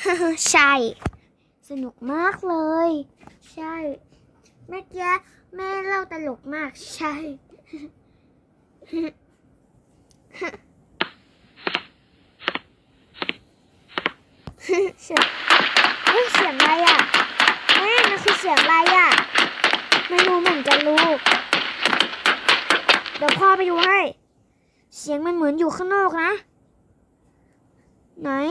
ใช่สนุกมากเลยใช่เมื่อกี้แม่เล่าตลกมากใช่เสียงเสียงอะไรอ่ะแม่มันคือเสียงอะไรอ่ะไม่รู้เหมือนกันลูกเดี๋ยวพ่อไปดูให้เสียงมันเหมือนอยู่ข้างนอกนะไหน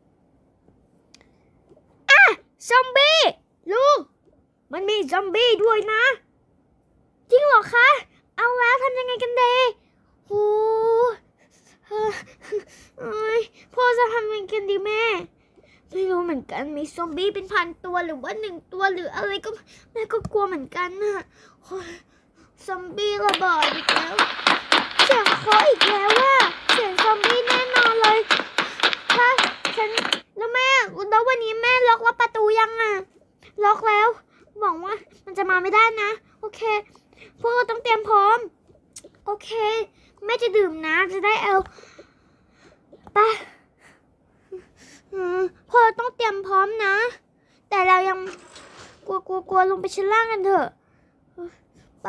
ซอมบี้ลูกมันมีซอมบี้ด้วยนะจริงเหรอคะเอาแล้วทำยังไงกันดีโอ้พ่อจะทำยังไงกันดีแม่ไม่รู้เหมือนกันมีซอมบี้เป็นพันตัวหรือว่า1 ตัวหรืออะไรก็แม่ก็กลัวเหมือนกันน่ะซอมบี้ระเบิดอีกแล้วเสียงเคาะอีกแล้วว่าเสียงซอมบี้แน่นอนเลยถ้าฉันแล้วแม่แล้ววันนี้แม่ล็อกว่าประตูยังอ่ะล็อกแล้วหวังว่ามันจะมาไม่ได้นะโอเคพวกเราต้องเตรียมพร้อมโอเคแม่จะดื่มน้ำจะได้เอาไปพวกเราต้องเตรียมพร้อมนะแต่เรายังกลัวลงไปชั้นล่างกันเถอะไป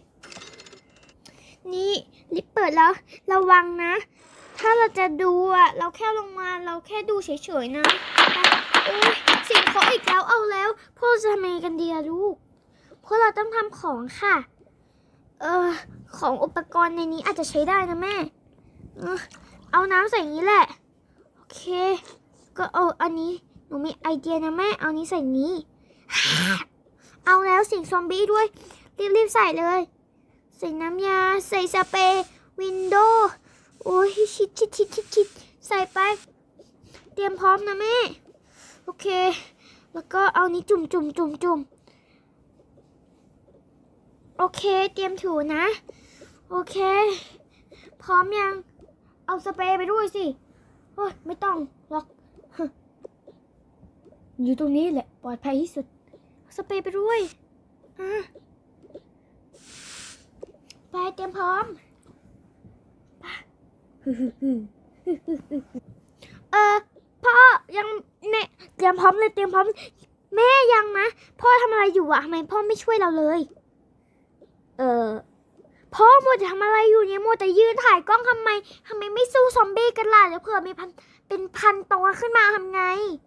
นี่ลิฟต์เปิดแล้วระวังนะถ้าเราจะดูอ่ะเราแค่ลงมาเราแค่ดูเฉยๆนะเสียงเคาะอีกแล้วเอาแล้วพวกเราจะทำยังไงกันดีอะลูกพวกเราต้องทำของค่ะของอุปกรณ์ในนี้อาจจะใช้ได้นะแม่เอาน้ำใส่นี้แหละโอเคก็เอาอันนี้หนูมีไอเดียนะแม่เอานี้ใส่นี้เอาแล้วเสียงซอมบี้ด้วยรีบใส่เลยใส่น้ำยาใส่สเปรย์วินโดว์โอ้ยชิดใส่ไปเตรียมพร้อมนะแม่โอเคแล้วก็เอานี้จุ่มโอเคเตรียมถูนะโอเคพร้อมยังเอาสเปรย์ไปด้วยสิโอ้ยไม่ต้องหรอกอยู่ตรงนี้แหละปลอดภัยที่สุดสเปรย์ไปด้วยไปเตรียมพร้อมพ่อยังเนี่ยเตรียมพร้อมเลยแม่ยังนะพ่อทำอะไรอยู่อะทำไมพ่อไม่ช่วยเราเลยพ่อมัวจะทำอะไรอยู่เนี่ยมัวแต่ยืนถ่ายกล้องทำไมไม่สู้ซอมบี้กันล่ะเดี๋ยวเผื่อมีเป็นพันตัวขึ้นมาทำไง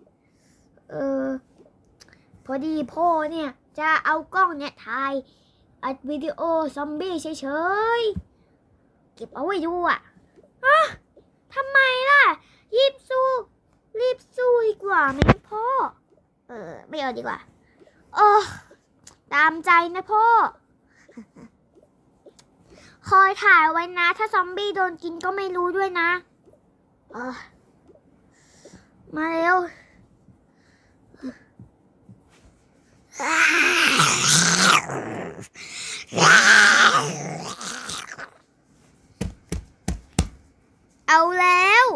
พอดีพ่อเนี่ยจะเอากล้องเนี่ยถ่ายอัดวิดีโอซอมบี้เฉยๆเก็บเอาไว้ดูอ่ะทำไมล่ะรีบสู้ดีกว่าไหมพ่อไม่เอาดีกว่าตามใจนะพ่อคอยถ่ายไว้นะถ้าซอมบี้โดนกินก็ไม่รู้ด้วยนะมาเร็วเอาแล้ว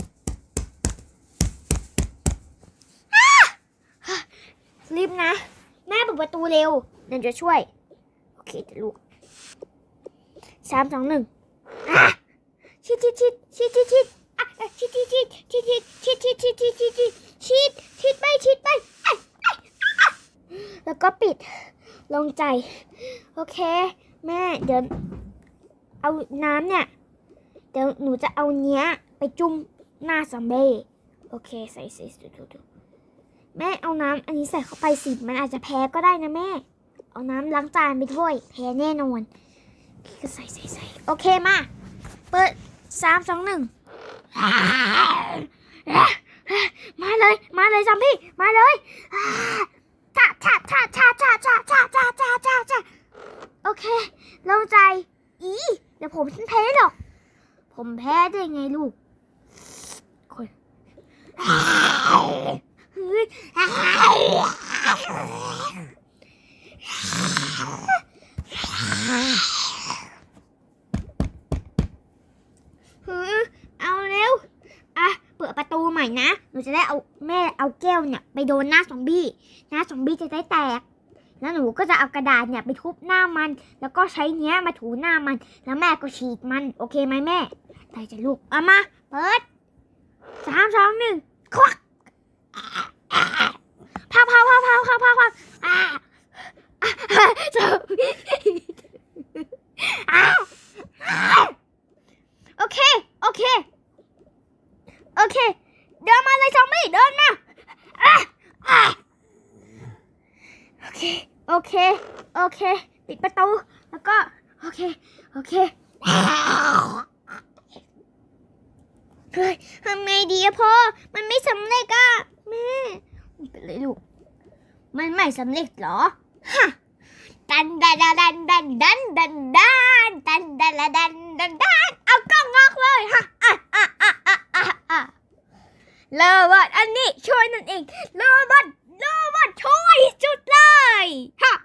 รีบนะแม่เปิดประตูเร็วเดี๋ยวจะช่วยโอเคจะลูก3 2 1ชิดไปแล้วก็ปิดลงใจโอเคแม่เดี๋ยวเอาน้ำเนี่ยเดี๋ยวหนูจะเอาเนี้ยไปจุ่มหน้าซอมบี้โอเคใส่ดูแม่เอาน้ำอันนี้ใส่เข้าไปสิมันอาจจะแพ้ก็ได้นะแม่เอาน้ำล้างจานไปด้วยแพ้แน่นอนก็ใส่โอเคมาเปิด3 2 1มาเลยซอมบี้มาเลยท่าโอเคลงใจเดี๋ยวผมแพ้หรอกผมแพ้ได้ไงลูกคนเอาเร็วเปิดประตูใหม่นะหนูจะได้เอาแก้วเนี่ยไปโดนหน้าซอมบี้จะได้แตกแล้วหนูก็จะเอากระดาษเนี่ยไปทุบหน้ามันแล้วก็ใช้เนี้ยมาถูหน้ามันแล้วแม่ก็ฉีดมันโอเคไหมแม่ได้จะลูกเอามาเปิด3 2 1ควักเคเดินมาเลยซอมบี้เดินมาโอเคปิดประตูแล้วก็โอเคเฮ้ยทำไงดีอะพ่อมันไม่สำเร็จอะแม่เป็นไรลูกมันไม่สำเร็จเหรอฮะดันเอากล้องงอกเลยฮะโรบอทอันนี้ช่วยนั่นเองโรบอทช่วยจุดเลยฮะ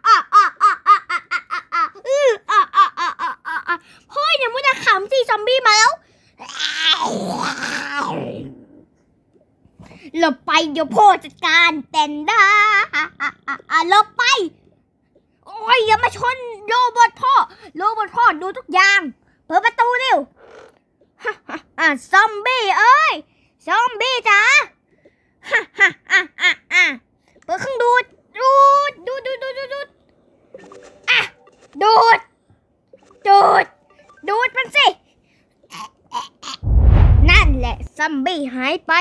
พ่ออย่ามัวแต่ขำสิซอมบี้มาแล้วหลบไปเดี๋ยวพ่อจัดการเต้นได้หลบไปโอ้ยอย่ามาชนโรบอทพ่อดูทุกอย่างเปิดประตูเร็วซอมบี้เอ้ยซอมบี้จ๋าเปิดเครื่องดูดมันสินั่นแหละซอมบี้หายไป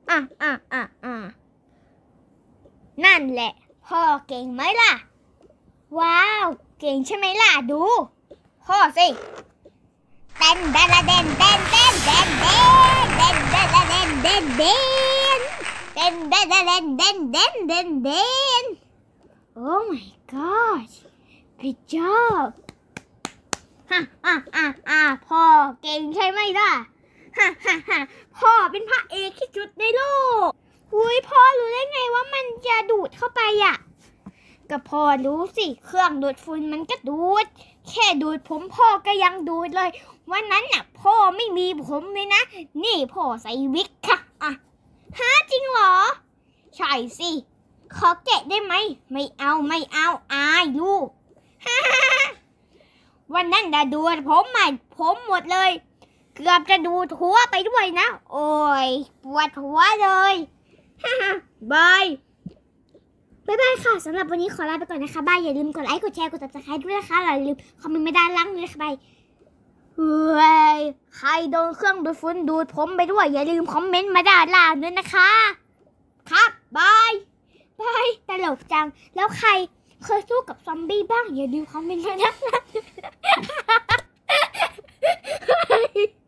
นั่นแหละพ่อเก่งไหมล่ะว้าวเก่งใช่ไหมล่ะดูพ่อสิเต้นโอ้ my god good job พ่อเก่งใช่ไหมล่ะพ่อเป็นพระเอกที่สุดในโลกอุ้ยพ่อรู้ได้ไงว่ามันจะดูดเข้าไปอ่ะก็พ่อรู้สิเครื่องดูดฝุ่นมันก็ดูดแค่ดูดผมพ่อก็ยังดูดเลยวันนั้นน่ะพ่อไม่มีผมเลยนะนี่พ่อใส่วิกค่ะจริงเหรอใช่สิขอแกะได้ไหมไม่เอาอายลูกวันนั้นน่ะดูดผมหมดเลยเกือบจะดูดหัวไปด้วยนะโอ้ยปวดหัวเลยบายค่ะสำหรับวันนี้ขอลาไปก่อนนะคะบายอย่าลืมกดไลค์กดแชร์กด Subscribe ด้วยนะคะอย่าลืมคอมเมนต์ไม่ได้ล้างเลยค่ะบายใครโดนเครื่องดูดฝุ่นดูดผมไปด้วยอย่าลืมคอมเมนต์มาด้านล่างด้วยนะคะครับบายตลกจังแล้วใครเคยสู้กับซอมบี้บ้างอย่าลืมคอมเมนต์มาด้านล่าง